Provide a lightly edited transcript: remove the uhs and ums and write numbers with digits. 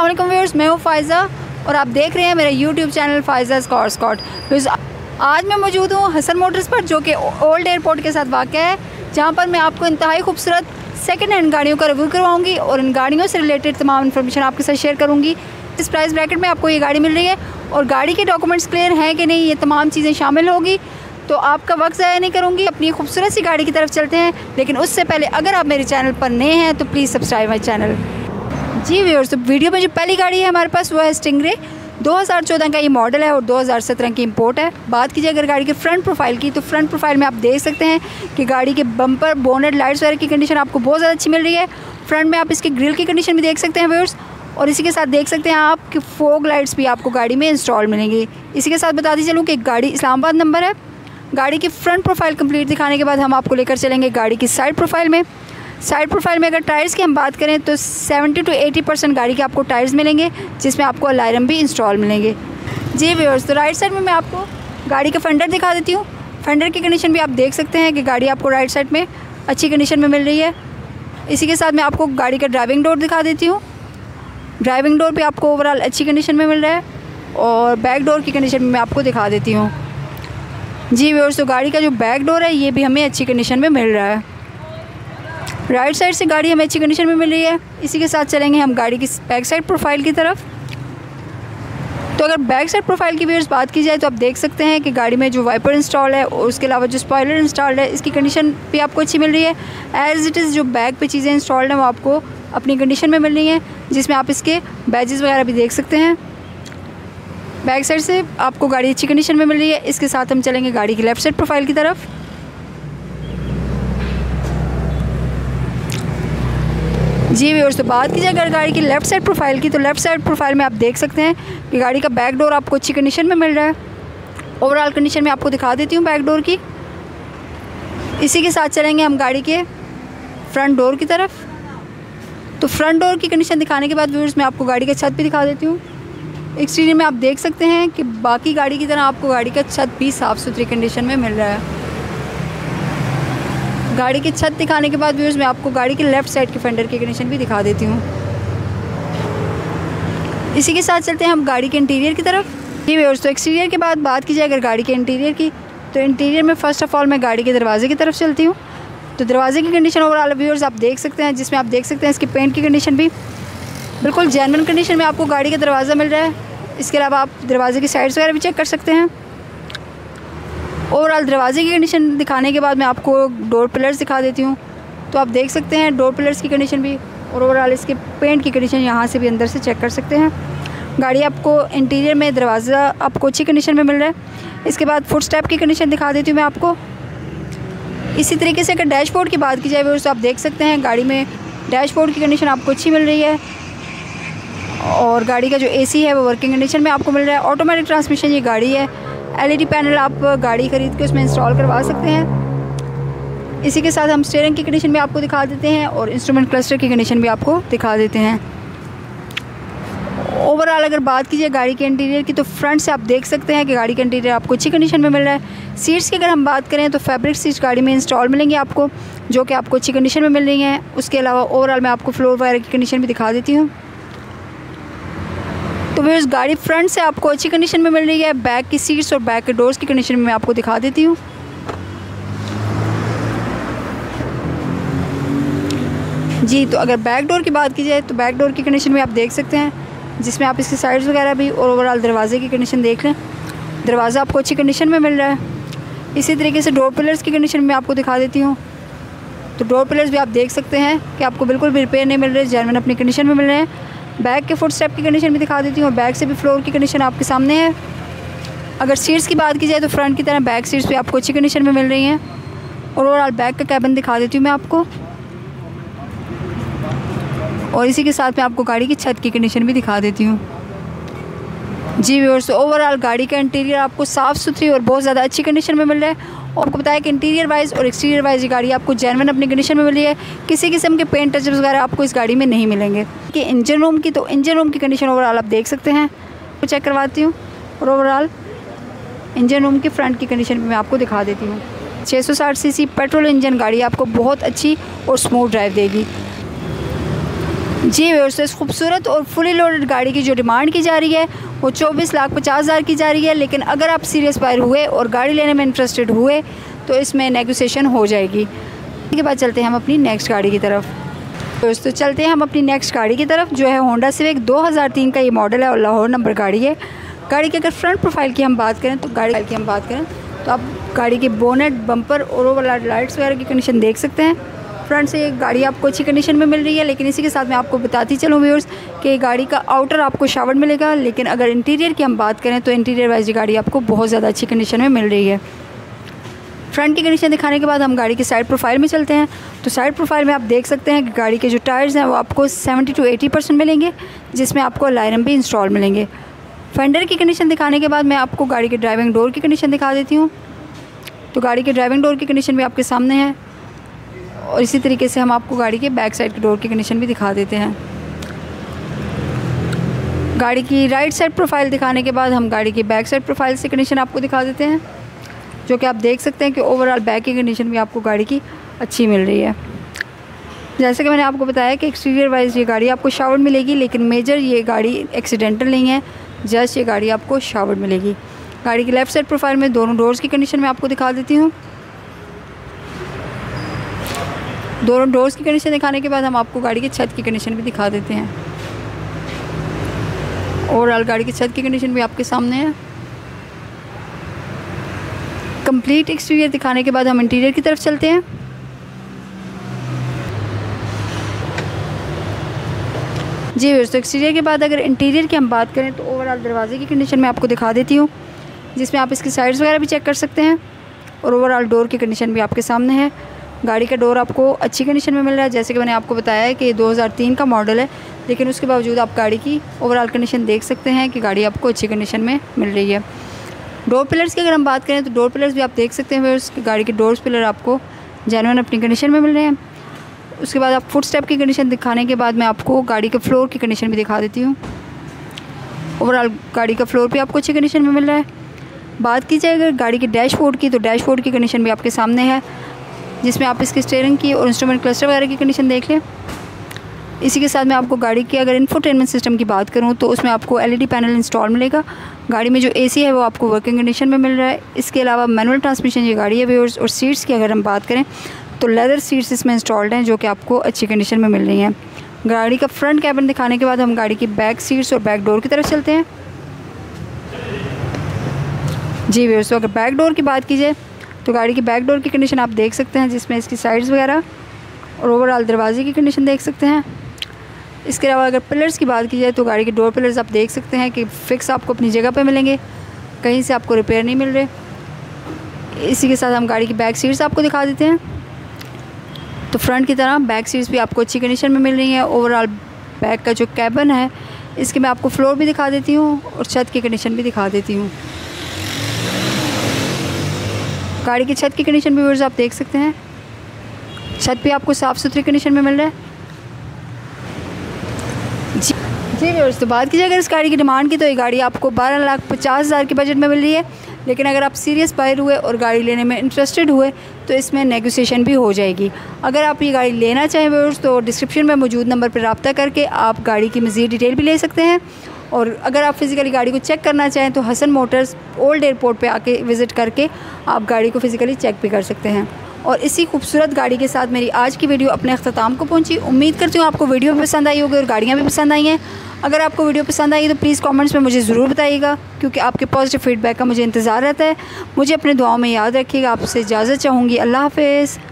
अस्सलाम वालेकुम व्यूअर्स, मैं हूँ फ़ायज़ा और आप देख रहे हैं मेरा यूट्यूब चैनल फ़ायज़ाज़ कार स्पॉट। आज मैं मौजूद हूँ हसन मोटर्स पर, जो कि ओल्ड एयरपोर्ट के साथ वाक़या है, जहाँ पर मैं आपको इंतहाई खूबसूरत सेकंड हैंड गाड़ियों का रिव्यू करवाऊँगी और इन गाड़ियों से रिलेटेड तमाम इन्फॉर्मेशन आपके साथ शेयर करूँगी। इस प्राइस ब्रैकेट में आपको ये गाड़ी मिल रही है और गाड़ी के डॉक्यूमेंट्स क्लियर हैं कि नहीं, ये तमाम चीज़ें शामिल होगी। तो आपका वक्त ज़ाया नहीं करूँगी, अपनी खूबसूरत सी गाड़ी की तरफ चलते हैं। लेकिन उससे पहले अगर आप मेरे चैनल पर नए हैं तो प्लीज़ सब्सक्राइब माई चैनल। जी व्यूअर्स, तो वीडियो में जो पहली गाड़ी है हमारे पास वो है स्टिंगरे। 2014 का ये मॉडल है और 2017 की इंपोर्ट है। बात कीजिए अगर गाड़ी के फ्रंट प्रोफाइल की, तो फ्रंट प्रोफाइल में आप देख सकते हैं कि गाड़ी के बम्पर, बोनेट, लाइट्स वगैरह की कंडीशन आपको बहुत ज़्यादा अच्छी मिल रही है। फ्रंट में आप इसके ग्रिल की कंडीशन भी देख सकते हैं व्यूअर्स, और इसी के साथ देख सकते हैं आप कि फॉग लाइट्स भी आपको गाड़ी में इंस्टॉल मिलेंगी। इसी के साथ बताती चलूँ कि गाड़ी इस्लामाबाद नंबर है। गाड़ी की फ्रंट प्रोफाइल कंप्लीट दिखाने के बाद हम आपको लेकर चलेंगे गाड़ी की साइड प्रोफाइल में। साइड प्रोफाइल में अगर टायर्स की हम बात करें तो 70 to 80% गाड़ी के आपको टायर्स मिलेंगे, जिसमें आपको अलार्म भी इंस्टॉल मिलेंगे। जी व्यूअर्स, तो राइट साइड में मैं आपको गाड़ी का फेंडर दिखा देती हूँ। फेंडर की कंडीशन भी आप देख सकते हैं कि गाड़ी आपको राइट साइड में अच्छी कंडीशन में मिल रही है। इसी के साथ मैं आपको गाड़ी का ड्राइविंग डोर दिखा देती हूँ। ड्राइविंग डोर भी आपको ओवरऑल अच्छी कंडीशन में मिल रहा है और बैक डोर की कंडीशन में मैं आपको दिखा देती हूँ। जी व्यूअर्स, तो गाड़ी का जो बैक डोर है ये भी हमें अच्छी कंडीशन में मिल रहा है। राइट साइड से गाड़ी हमें अच्छी कंडीशन में मिल रही है। इसी के साथ चलेंगे हम गाड़ी की बैक साइड प्रोफाइल की तरफ। तो अगर बैक साइड प्रोफाइल की व्यूअर्स बात की जाए तो आप देख सकते हैं कि गाड़ी में जो वाइपर इंस्टॉल है और उसके अलावा जो स्पॉयलर इंस्टॉल्ड है, इसकी कंडीशन भी आपको अच्छी मिल रही है। एज़ इट इज़ जो बैक पे चीज़ें इंस्टॉल्ड हैं वो आपको अपनी कंडीशन में मिल रही हैं, जिसमें आप इसके बैजेस वगैरह भी देख सकते हैं। बैक साइड से आपको गाड़ी अच्छी कंडीशन में मिल रही है। इसके साथ हम चलेंगे गाड़ी की लेफ़्ट साइड प्रोफाइल की तरफ। जी व्यूअर्स, तो बात कीजिए अगर गाड़ी की लेफ़्ट साइड प्रोफाइल की, तो लेफ़्ट साइड प्रोफाइल में आप देख सकते हैं कि गाड़ी का बैक डोर आपको अच्छी कंडीशन में मिल रहा है। ओवरऑल कंडीशन में आपको दिखा देती हूँ बैक डोर की। इसी के साथ चलेंगे हम गाड़ी के फ्रंट डोर की तरफ। तो फ्रंट डोर की कंडीशन दिखाने के बाद व्यूअर्स मैं आपको गाड़ी का छत भी दिखा देती हूँ। एक्सटीरियर में आप देख सकते हैं कि बाकी गाड़ी की तरह आपको गाड़ी का छत भी साफ़ सुथरी कंडीशन में मिल रहा है। गाड़ी की छत दिखाने के बाद व्यूअर्स मैं आपको गाड़ी के लेफ़्ट साइड के फेंडर की कंडीशन भी दिखा देती हूँ। इसी के साथ चलते हैं हम गाड़ी के इंटीरियर की तरफ। जी व्यूअर्स, तो एक्सटीरियर के बाद बात की जाए अगर गाड़ी के इंटीरियर की, तो इंटीरियर में फ़र्स्ट ऑफ़ ऑल मैं गाड़ी के दरवाजे की तरफ चलती हूँ। तो दरवाजे की कंडीशन ओवरऑल व्यूअर्स आप देख सकते हैं, जिसमें आप देख सकते हैं इसकी पेंट की कंडीशन भी बिल्कुल जेन्युइन कंडीशन में आपको गाड़ी का दरवाज़ा मिल रहा है। इसके अलावा आप दरवाजे की साइड्स वगैरह भी चेक कर सकते हैं। ओवरऑल दरवाजे की कंडीशन दिखाने के बाद मैं आपको डोर पिलर्स दिखा देती हूँ। तो आप देख सकते हैं डोर पिलर्स की कंडीशन भी और ओवरऑल इसके पेंट की कंडीशन यहाँ से भी अंदर से चेक कर सकते हैं। गाड़ी आपको इंटीरियर में दरवाज़ा आपको अच्छी कंडीशन में मिल रहा है। इसके बाद फुट स्टेप की कंडीशन दिखा देती हूँ मैं आपको। इसी तरीके से अगर डैशबोर्ड की बात की जाए तो आप देख सकते हैं गाड़ी में डैशबोर्ड की कंडीशन आपको अच्छी मिल रही है और गाड़ी का जो एसी है वो वर्किंग कंडीशन में आपको मिल रहा है। ऑटोमेटिक ट्रांसमिशन ये गाड़ी है। एलईडी पैनल आप गाड़ी ख़रीद के उसमें इंस्टॉल करवा सकते हैं। इसी के साथ हम स्टीयरिंग की कंडीशन भी आपको दिखा देते हैं और इंस्ट्रूमेंट क्लस्टर की कंडीशन भी आपको दिखा देते हैं। ओवरऑल अगर बात कीजिए गाड़ी के इंटीरियर की, तो फ्रंट से आप देख सकते हैं कि गाड़ी का इंटीरियर आपको अच्छी कंडीशन में मिल रहा है। सीट्स की अगर हम बात करें तो फैब्रिक सीट्स गाड़ी में इंस्टॉल मिलेंगी आपको, जो कि आपको अच्छी कंडीशन में मिल रही हैं। उसके अलावा ओवरऑल मैं आपको फ्लोर वगैरह की कंडीशन भी दिखा देती हूँ। तो व्यूअर्स, गाड़ी फ्रंट से आपको अच्छी कंडीशन में मिल रही है। बैक की सीट्स और बैक के डोर्स की कंडीशन में मैं आपको दिखा देती हूँ। जी, तो अगर बैक डोर की बात की जाए तो बैक डोर की कंडीशन में आप देख सकते हैं, जिसमें आप इसकी साइड्स वगैरह भी और ओवरऑल दरवाजे की कंडीशन देख लें। दरवाज़ा आपको अच्छी कंडीशन में मिल रहा है। इसी तरीके से डोर पिलर्स की कंडीशन में आपको दिखा देती हूँ। तो डोर पिलर्स भी आप देख सकते हैं कि आपको बिल्कुल भी रिपेयर नहीं मिल रहे, जेन्युइन अपनी कंडीशन में मिल रहे हैं। बैक के फुट स्टेप की कंडीशन भी दिखा देती हूँ और बैक से भी फ्लोर की कंडीशन आपके सामने है। अगर सीट्स की बात की जाए तो फ्रंट की तरह बैक सीट्स भी आपको अच्छी कंडीशन में मिल रही हैं और ओवरऑल बैक का कैबिन दिखा देती हूँ मैं आपको। और इसी के साथ मैं आपको गाड़ी की छत की कंडीशन भी दिखा देती हूँ। जी व्यूअर्स, ओवरऑल गाड़ी का इंटीरियर आपको साफ़ सुथरी और बहुत ज़्यादा अच्छी कंडीशन में मिल रहा है। और आपको बताया कि इंटीरियर वाइज और एक्सटीरियर वाइज ये गाड़ी आपको जेन्युइन अपनी कंडीशन में मिल रही है। किसी किस्म के पेंट टचअप्स वगैरह आपको इस गाड़ी में नहीं मिलेंगे। कि इंजन रूम की, तो इंजन रूम की कंडीशन ओवरऑल आप देख सकते हैं, वो चेक करवाती हूँ। और ओवरऑल इंजन रूम की फ्रंट की कंडीशन भी मैं आपको दिखा देती हूँ। 660 सीसी पेट्रोल इंजन गाड़ी आपको बहुत अच्छी और स्मूथ ड्राइव देगी। जी व्यूअर्स, इस खूबसूरत और फुली लोडेड गाड़ी की जो डिमांड की जा रही है वो 24,50,000 की जा रही है। लेकिन अगर आप सीरियस बायर हुए और गाड़ी लेने में इंटरेस्टेड हुए तो इसमें नेगोशिएशन हो जाएगी। इसके बाद चलते हैं हम अपनी नेक्स्ट गाड़ी की तरफ। दोस्तों चलते हैं हम अपनी नेक्स्ट गाड़ी की तरफ, जो है होंडा सिविक 2003 का ये मॉडल है और लाहौर नंबर गाड़ी है। गाड़ी की अगर फ्रंट प्रोफाइल की हम बात करें तो आप गाड़ी के बोनेट, बम्पर और ओवरऑल लाइट्स वगैरह की कंडीशन देख सकते हैं। फ्रंट से ये गाड़ी आपको अच्छी कंडीशन में मिल रही है। लेकिन इसी के साथ मैं आपको बताती चलूँ व्यूअर्स कि गाड़ी का आउटर आपको शावर्ड मिलेगा। लेकिन अगर इंटीरियर की हम बात करें तो इंटीरियर वाइज ये गाड़ी आपको बहुत ज़्यादा अच्छी कंडीशन में मिल रही है। फ्रंट की कंडीशन दिखाने के बाद हम गाड़ी की साइड प्रोफाइल में चलते हैं। तो साइड प्रोफाइल में आप देख सकते हैं कि गाड़ी के जो टायर्स हैं वो आपको 70 to 80% मिलेंगे, जिसमें आपको अलायरम भी इंस्टॉल मिलेंगे। फेंडर की कंडीशन दिखाने के बाद मैं आपको गाड़ी के ड्राइविंग डोर की कंडीशन दिखा देती हूँ। तो गाड़ी के ड्राइविंग डोर की कंडीशन भी आपके सामने है और इसी तरीके से हम आपको गाड़ी के बैक साइड के डोर की कंडीशन भी दिखा देते हैं। गाड़ी की राइट साइड प्रोफाइल दिखाने के बाद हम गाड़ी की बैक साइड प्रोफाइल से कंडीशन आपको दिखा देते हैं, जो कि आप देख सकते हैं कि ओवरऑल बैक की कंडीशन भी आपको गाड़ी की अच्छी मिल रही है। जैसे कि मैंने आपको बताया कि एक्सटीरियर वाइज ये गाड़ी आपको शावर्ड मिलेगी, लेकिन मेजर ये गाड़ी एक्सीडेंटल नहीं है, जस्ट ये गाड़ी आपको शावर्ड मिलेगी। गाड़ी की लेफ़्ट साइड प्रोफाइल में दोनों डोर्स की कंडीशन मैं आपको दिखा देती हूँ। दोनों डोर्स की कंडीशन दिखाने के बाद हम आपको गाड़ी की छत की कंडीशन भी दिखा देते हैं। ओवरऑल गाड़ी की छत की कंडीशन भी आपके सामने है। कंप्लीट एक्सटीरियर दिखाने के बाद हम इंटीरियर की तरफ चलते हैं। जी दोस्तों, एक्सटीरियर के बाद अगर इंटीरियर की हम बात करें तो ओवरऑल दरवाजे की कंडीशन मैं आपको दिखा देती हूँ, जिसमें आप इसकी साइड्स वगैरह भी चेक कर सकते हैं और ओवरऑल डोर की कंडीशन भी आपके सामने है। गाड़ी का डोर आपको अच्छी कंडीशन में मिल रहा है। जैसे कि मैंने आपको बताया है कि ये 2003 का मॉडल है, लेकिन उसके बावजूद आप गाड़ी की ओवरऑल कंडीशन देख सकते हैं कि गाड़ी आपको अच्छी कंडीशन में मिल रही है। डोर पिलर्स की अगर हम बात करें तो डोर पिलर्स भी आप देख सकते हैं फिर गाड़ी के डोर्स पिलर आपको जेन्युइन अपनी कंडीशन में मिल रहे हैं। उसके बाद आप फुट स्टेप की कंडीशन दिखाने के बाद मैं आपको गाड़ी के फ्लोर की कंडीशन भी दिखा देती हूँ। ओवरऑल गाड़ी का फ्लोर भी आपको अच्छी कंडीशन में मिल रहा है। बात की जाए अगर गाड़ी के डैशबोर्ड की, तो डैशबोर्ड की कंडीशन भी आपके सामने है, जिसमें आप इसकी स्टीयरिंग की और इंस्ट्रूमेंट क्लस्टर वगैरह की कंडीशन देख लें। इसी के साथ मैं आपको गाड़ी के अगर इंफोटेनमेंट सिस्टम की बात करूं तो उसमें आपको LED पैनल इंस्टॉल मिलेगा। गाड़ी में जो AC है वो आपको वर्किंग कंडीशन में मिल रहा है। इसके अलावा मैनुअल ट्रांसमिशन ये गाड़ी है व्यूअर्स। और सीट्स की अगर हम बात करें तो लेदर सीट्स इसमें इंस्टॉल्ड हैं, जो कि आपको अच्छी कंडीशन में मिल रही हैं। गाड़ी का फ्रंट कैबिन दिखाने के बाद हम गाड़ी की बैक सीट्स और बैक डोर की तरफ चलते हैं। जी व्यूअर्स, तो अगर बैक डोर की बात की जाए तो गाड़ी की बैक डोर की कंडीशन आप देख सकते हैं, जिसमें इसकी साइड्स वगैरह और ओवरऑल दरवाजे की कंडीशन देख सकते हैं। इसके अलावा अगर पिलर्स की बात की जाए तो गाड़ी के डोर पिलर्स आप देख सकते हैं कि फ़िक्स आपको अपनी जगह पे मिलेंगे, कहीं से आपको रिपेयर नहीं मिल रहे। इसी के साथ हम गाड़ी की बैक सीट्स आपको दिखा देते हैं। तो फ्रंट की तरह बैक सीट्स भी आपको अच्छी कंडीशन में मिल रही हैं। ओवरऑल बैक का जो कैबिन है इसके मैं आपको फ्लोर भी दिखा देती हूँ और छत की कंडीशन भी दिखा देती हूँ। गाड़ी की छत की कंडीशन भी व्यूअर्स आप देख सकते हैं, छत भी आपको साफ़ सुथरी कंडीशन में मिल रहा है। जी व्यूअर्स, तो बात कीजिए अगर इस गाड़ी की डिमांड की तो ये गाड़ी आपको 12,50,000 के बजट में मिल रही है। लेकिन अगर आप सीरियस बायर हुए और गाड़ी लेने में इंटरेस्टेड हुए तो इसमें नेगोशिएशन भी हो जाएगी। अगर आप ये गाड़ी लेना चाहें व्यूअर्स तो डिस्क्रिप्शन में मौजूद नंबर पर रब्ता करके आप गाड़ी की मज़ीद डिटेल भी ले सकते हैं। और अगर आप फ़िज़िकली गाड़ी को चेक करना चाहें तो हसन मोटर्स ओल्ड एयरपोर्ट पे आके विज़िट करके आप गाड़ी को फ़िज़िकली चेक भी कर सकते हैं। और इसी खूबसूरत गाड़ी के साथ मेरी आज की वीडियो अपने अख्ताम को पहुंची। उम्मीद करती हूँ आपको वीडियो भी पसंद आई होगी और गाड़ियाँ भी पसंद आई हैं। अगर आपको वीडियो पसंद आई तो प्लीज़ कमेंट्स में मुझे ज़रूर बताइएगा, क्योंकि आपके पॉजिटिव फ़ीडबैक का मुझे इंतज़ार रहता है। मुझे अपने दुआओं में याद रखिएगा। आपसे इजाज़त चाहूँगी। अल्लाह हाफ़िज़।